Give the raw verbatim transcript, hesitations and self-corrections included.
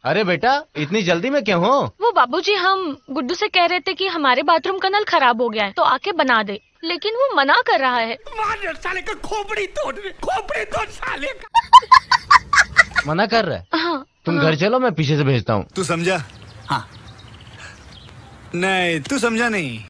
अरे बेटा, इतनी जल्दी में क्यों हो? वो बाबूजी, हम गुड्डू से कह रहे थे कि हमारे बाथरूम का नल खराब हो गया है तो आके बना दे, लेकिन वो मना कर रहा है। साले का खोपड़ी तोड़ खोपड़ी तोड़ साले का। मना कर रहा है? हाँ, तुम हाँ। घर चलो, मैं पीछे से भेजता हूँ। तू समझा? हाँ। नहीं, तू समझा नहीं।